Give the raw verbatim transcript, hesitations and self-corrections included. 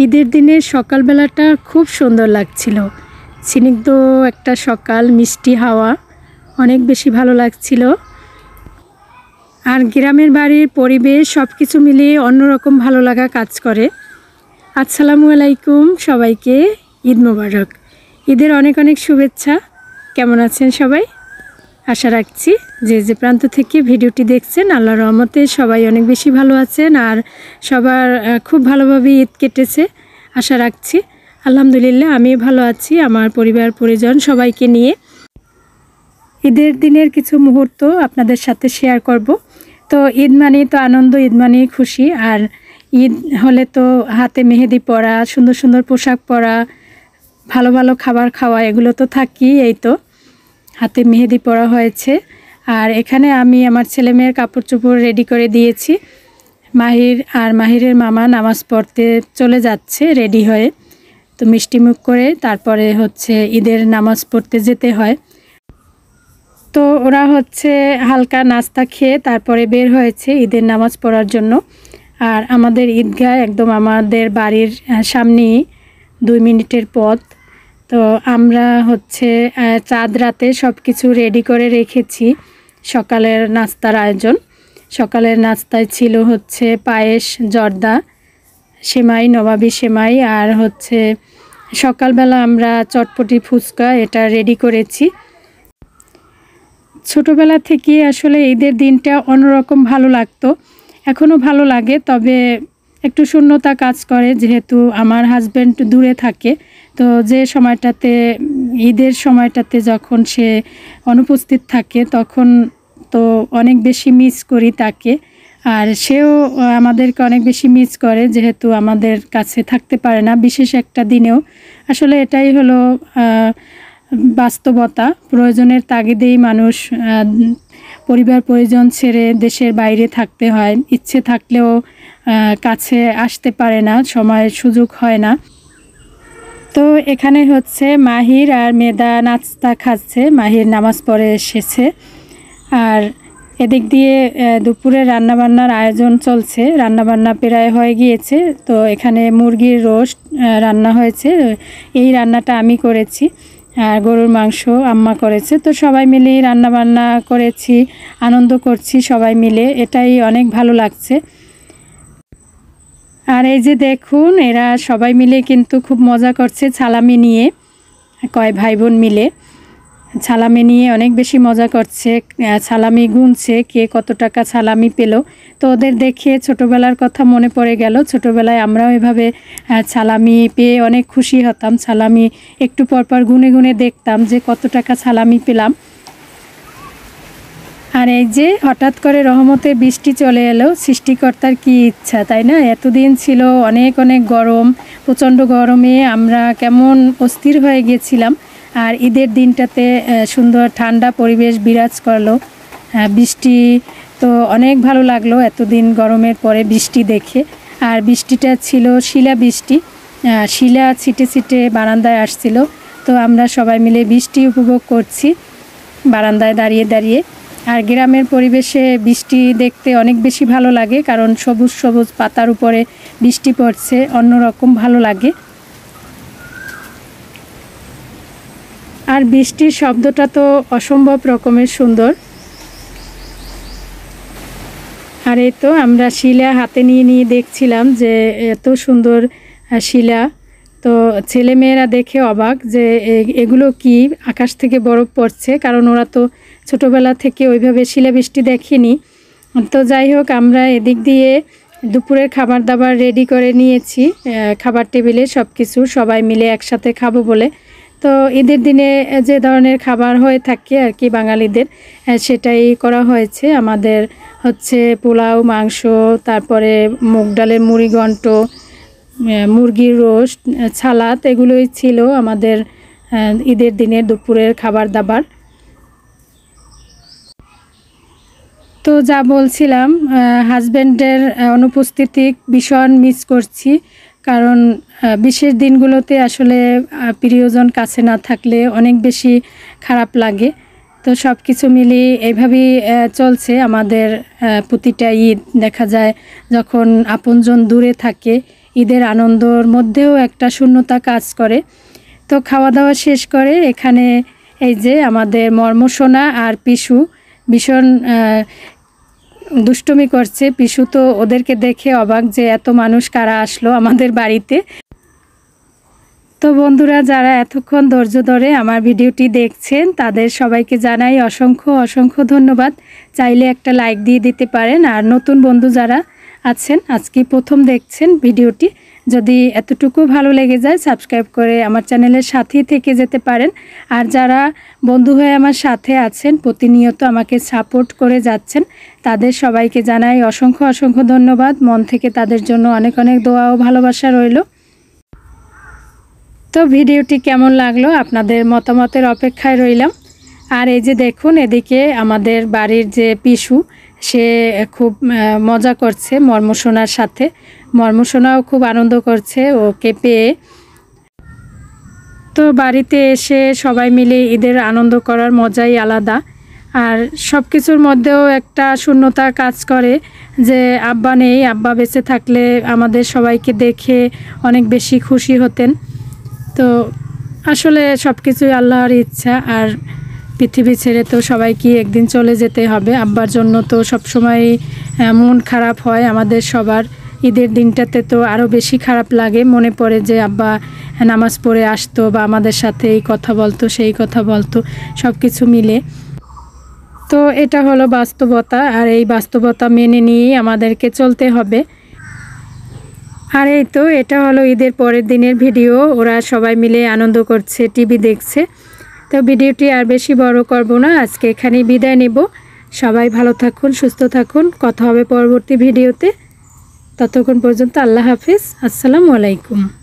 ঈদের দিনের সকালবেলাটা খুব সুন্দর লাগছিল। স্নিগ্ধ একটা সকাল, মিষ্টি হাওয়া, অনেক বেশি ভালো লাগছিল। আর গ্রামের বাড়ির পরিবেশ সব কিছু মিলিয়ে অন্যরকম ভালো লাগা কাজ করে। আসসালামু আলাইকুম সবাইকে, ঈদ মোবারক। ঈদের অনেক অনেক শুভেচ্ছা। কেমন আছেন সবাই? আশা রাখছি যে যে প্রান্ত থেকে ভিডিওটি দেখছেন আল্লাহর রহমতে সবাই অনেক বেশি ভালো আছেন আর সবার খুব ভালোভাবে ঈদ কেটেছে আশা রাখছি। আলহামদুলিল্লাহ আমি ভালো আছি, আমার পরিবার পরিজন সবাইকে নিয়ে। ঈদের দিনের কিছু মুহূর্ত আপনাদের সাথে শেয়ার করব। তো ঈদ মানে তো আনন্দ, ঈদ মানে খুশি। আর ঈদ হলে তো হাতে মেহেদি পরা, সুন্দর সুন্দর পোশাক পরা, ভালো ভালো খাবার খাওয়া, এগুলো তো থাকি। এই তো হাতে মেহেদি পরা হয়েছে। আর এখানে আমি আমার ছেলে মেয়ের কাপড় চোপড় রেডি করে দিয়েছি। মাহির আর মাহিরের মামা নামাজ পড়তে চলে যাচ্ছে রেডি হয়ে। তো মিষ্টিমুখ করে তারপরে হচ্ছে ঈদের নামাজ পড়তে যেতে হয়। তো ওরা হচ্ছে হালকা নাস্তা খেয়ে তারপরে বের হয়েছে ঈদের নামাজ পড়ার জন্য। আর আমাদের ঈদগাহ একদম আমাদের বাড়ির সামনেই, দুই মিনিটের পথ। তো আমরা হচ্ছে চাঁদ রাতে সব কিছু রেডি করে রেখেছি। সকালের নাস্তার আয়োজন, সকালের নাস্তায় ছিল হচ্ছে পায়েস, জর্দা, সেমাই, নবাবী সেমাই, আর হচ্ছে সকালবেলা আমরা চটপটি ফুচকা এটা রেডি করেছি। ছোটোবেলা থেকে আসলে ঈদের দিনটা অন্যরকম ভালো লাগতো, এখনও ভালো লাগে, তবে একটু শূন্যতা কাজ করে যেহেতু আমার হাজব্যান্ড দূরে থাকে। তো যে সময়টাতে ঈদের সময়টাতে যখন সে অনুপস্থিত থাকে তখন তো অনেক বেশি মিস করি তাকে। আর সেও আমাদেরকে অনেক বেশি মিস করে যেহেতু আমাদের কাছে থাকতে পারে না বিশেষ একটা দিনেও। আসলে এটাই হলো বাস্তবতা। প্রয়োজনের তাগিদেই মানুষ পরিবার পরিজন ছেড়ে দেশের বাইরে থাকতে হয়। ইচ্ছে থাকলেও কাছে আসতে পারে না, সময় সুযোগ হয় না। তো এখানে হচ্ছে মাহির আর মেদা নাস্তা খাচ্ছে, মাহির নামাজ পড়ে এসেছে। আর এদিক দিয়ে দুপুরে রান্নাবান্নার আয়োজন চলছে, রান্নাবান্না প্রায় হয়ে গিয়েছে। তো এখানে মুরগির রোস্ট রান্না হয়েছে, এই রান্নাটা আমি করেছি। আর গরুর মাংস আম্মা করেছে। তো সবাই মিলেই রান্নাবান্না করেছি, আনন্দ করছি সবাই মিলে, এটাই অনেক ভালো লাগছে। আর এই যে দেখুন এরা সবাই মিলে কিন্তু খুব মজা করছে সালামি নিয়ে, কয় ভাই বোন মিলে সালামি নিয়ে অনেক বেশি মজা করছে। সালামি গুনছে কে কত টাকা সালামি পেল। তো ওদের দেখে ছোটোবেলার কথা মনে পড়ে গেল। ছোটোবেলায় আমরাও এভাবে সালামি পেয়ে অনেক খুশি হতাম। সালামি একটু পরপর গুনে গুনে দেখতাম যে কত টাকা সালামি পেলাম। আর এই যে হঠাৎ করে রহমতের বৃষ্টি চলে এলো, সৃষ্টিকর্তার কি ইচ্ছা, তাই না? এতদিন ছিল অনেক অনেক গরম, প্রচণ্ড গরমে আমরা কেমন অস্থির হয়ে গেছিলাম। আর ঈদের দিনটাতে সুন্দর ঠান্ডা পরিবেশ বিরাজ করলো, বৃষ্টি তো অনেক ভালো লাগলো এতদিন গরমের পরে বৃষ্টি দেখে। আর বৃষ্টিটা ছিল শিলা বৃষ্টি, শিলা ছিটে ছিটে বারান্দায় আসছিল। তো আমরা সবাই মিলে বৃষ্টি উপভোগ করছি বারান্দায় দাঁড়িয়ে দাঁড়িয়ে। আর গ্রামের পরিবেশে বৃষ্টি দেখতে অনেক বেশি ভালো লাগে, কারণ সবুজ সবুজ পাতার উপরে বৃষ্টি পড়ছে, অন্যরকম ভালো লাগে। আর বৃষ্টির শব্দটা তো অসম্ভব রকমের সুন্দর। আর এই তো আমরা শিলা হাতে নিয়ে নিয়ে দেখছিলাম যে এত সুন্দর শিলা। তো ছেলেমেয়েরা দেখে অবাক যে এগুলো কি, আকাশ থেকে বরফ পড়ছে, কারণ ওরা তো ছোটোবেলা থেকে ওইভাবে শিলাবৃষ্টি দেখেনি। তো যাই হোক, আমরা এদিক দিয়ে দুপুরের খাবার দাবার রেডি করে নিয়েছি, খাবার টেবিলে সব কিছু সবাই মিলে একসাথে খাবো বলে। তো ঈদের দিনে যে ধরনের খাবার হয়ে থাকে আর কি বাঙালিদের, সেটাই করা হয়েছে। আমাদের হচ্ছে পোলাও, মাংস, তারপরে মুগ ডালের মুড়ি ঘন্ট, মুরগির রোস্ট, সালাদ, এগুলোই ছিল আমাদের ঈদের দিনের দুপুরের খাবার দাবার। তো যা বলছিলাম, হাজব্যান্ডের অনুপস্থিতি ভীষণ মিস করছি, কারণ বিশেষ দিনগুলোতে আসলে প্রিয়জন কাছে না থাকলে অনেক বেশি খারাপ লাগে। তো সব কিছু মিলিয়ে এইভাবেই চলছে আমাদের প্রতিটা ঈদ। দেখা যায় যখন আপনজন দূরে থাকে ঈদের আনন্দর মধ্যেও একটা শূন্যতা কাজ করে। তো খাওয়া দাওয়া শেষ করে এখানে এই যে আমাদের মর্মসোনা আর পিসু ভীষণ দুষ্টুমি করছে। পিসু তো ওদেরকে দেখে অবাক যে এত মানুষ কারা আসলো আমাদের বাড়িতে। তো বন্ধুরা, যারা এতক্ষণ ধৈর্য ধরে আমার ভিডিওটি দেখছেন তাদের সবাইকে জানাই অসংখ্য অসংখ্য ধন্যবাদ। চাইলে একটা লাইক দিয়ে দিতে পারেন। আর নতুন বন্ধু যারা আছেন আজকে প্রথম দেখছেন ভিডিওটি, যদি এতটুকু ভালো লেগে যায় সাবস্ক্রাইব করে আমার চ্যানেলের সাথেই থেকে যেতে পারেন। আর যারা বন্ধু হয়ে আমার সাথে আছেন প্রতিনিয়ত আমাকে সাপোর্ট করে যাচ্ছেন তাদের সবাইকে জানাই অসংখ্য অসংখ্য ধন্যবাদ। মন থেকে তাদের জন্য অনেক অনেক দোয়া ও ভালোবাসা রইল। তো ভিডিওটি কেমন লাগলো আপনাদের মতামতের অপেক্ষায় রইলাম। আর এই যে দেখুন এদিকে আমাদের বাড়ির যে পিসু সে খুব মজা করছে মর্মসোনার সাথে। মর্মসোনাও খুব আনন্দ করছে ওকে পেয়ে। তো বাড়িতে এসে সবাই মিলে ঈদের আনন্দ করার মজাই আলাদা। আর সব কিছুর মধ্যেও একটা শূন্যতা কাজ করে যে আব্বা নেই, আব্বা বেঁচে থাকলে আমাদের সবাইকে দেখে অনেক বেশি খুশি হতেন। তো আসলে সব কিছুই আল্লাহর ইচ্ছা। আর পৃথিবী ছেড়ে তো সবাইকে একদিন চলে যেতে হবে। আব্বার জন্য তো সবসময় মন খারাপ হয় আমাদের সবার। ঈদের দিনটাতে তো আরও বেশি খারাপ লাগে, মনে পড়ে যে আব্বা নামাজ পড়ে আসতো বা আমাদের সাথে এই কথা বলতো সেই কথা বলতো, সব কিছু মিলে। তো এটা হলো বাস্তবতা, আর এই বাস্তবতা মেনে নিয়েই আমাদেরকে চলতে হবে। আর এই তো এটা হলো ঈদের পরের দিনের ভিডিও। ওরা সবাই মিলে আনন্দ করছে, টিভি দেখছে। তো ভিডিওটি আর বেশি বড় করব না, আজকে এখানেই বিদায় নেব। সবাই ভালো থাকুন, সুস্থ থাকুন, কথা হবে পরবর্তী ভিডিওতে। ততক্ষণ পর্যন্ত আল্লাহ হাফিজ, আসসালামু আলাইকুম।